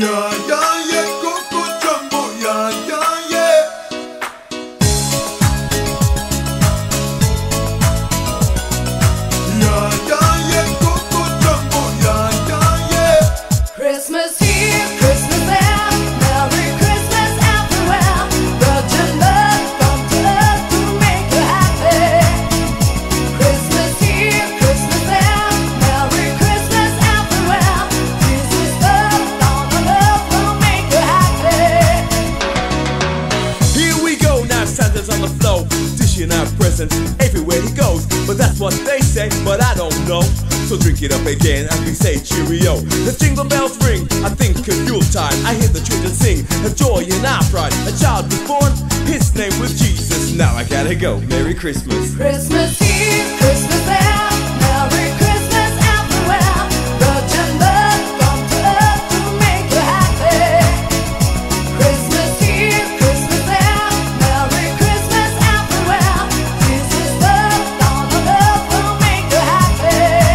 Christmas here, Christmas there, Merry Christmas everywhere. Virgin love, come to love to make you happy. Christmas here, Christmas there, Merry Christmas everywhere. Jesus love, down on love will make you happy. Here we go, now Santa's on the floor, dishing out presents everywhere he goes. But that's what they say, but I don't know. So drink it up again as we say cheerio. The jingle bells ring, I think of Yuletide. I hear the children sing, a joy in our pride. A child was born, his name was Jesus. Now I gotta go, Merry Christmas. Christmas here, Christmas there, Merry Christmas everywhere. Virgin love, come to love to make you happy. Christmas here, Christmas there, Merry Christmas everywhere. Jesus love, down on love will make you happy.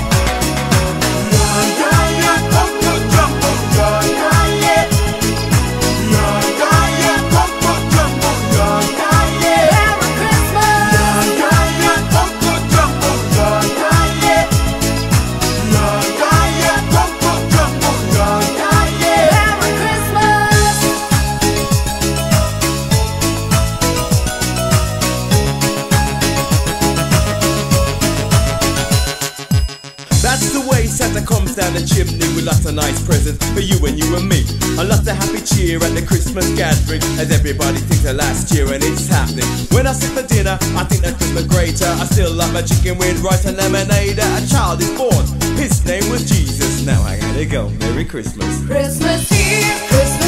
That's the way Santa comes down the chimney with lots of nice presents for you and me. And lots of happy cheer at the Christmas gathering as everybody thinks of last year and it's happening. When I sit for dinner, I think that Christmas greater. I still like my chicken with rice and lemonade. A child is born, his name was Jesus. Now I gotta go, Merry Christmas. Christmas here, Christmas